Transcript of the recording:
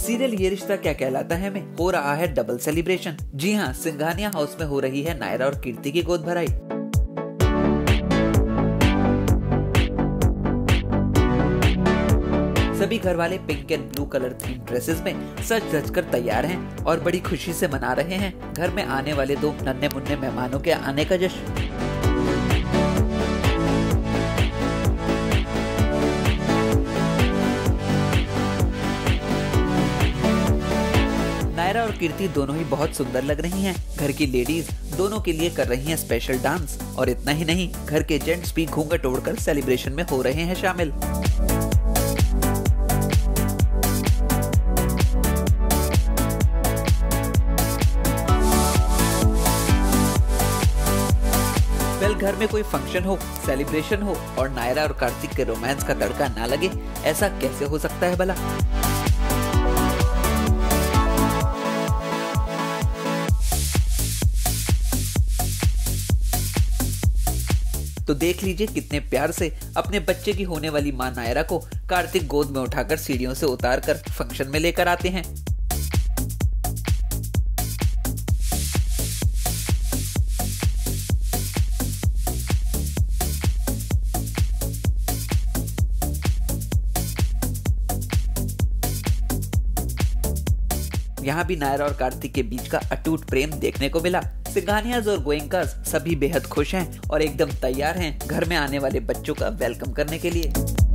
Serial ये रिश्ता क्या कहलाता है में हो रहा है डबल सेलिब्रेशन। जी हाँ, सिंघानिया हाउस में हो रही है नायरा और कीर्ति की गोद भराई। सभी घर वाले pink and blue colour theme dresses में सज धज कर तैयार हैं और बड़ी खुशी से मना रहे हैं घर में आने वाले 2 नन्हे मुन्ने मेहमानों के आने का जश्न। नायरा और कीर्ति दोनों ही बहुत सुंदर लग रही हैं। घर की लेडीज दोनों के लिए कर रही हैं स्पेशल डांस और इतना ही नहीं, घर के जेंट्स भी घूंघट ओढ़कर सेलिब्रेशन में हो रहे हैं शामिल। घर में कोई फंक्शन हो, सेलिब्रेशन हो और नायरा और कार्तिक के रोमांस का तड़का ना लगे, ऐसा कैसे हो सकता है भला। तो देख लीजिए कितने प्यार से अपने बच्चे की होने वाली मां नायरा को कार्तिक गोद में उठाकर सीढ़ियों से उतारकर फंक्शन में लेकर आते हैं। यहाँ भी नायरा और कार्तिक के बीच का अटूट प्रेम देखने को मिला। सिंघानियाज और गोयंकास सभी बेहद खुश हैं और एकदम तैयार हैं घर में आने वाले बच्चों का वेलकम करने के लिए।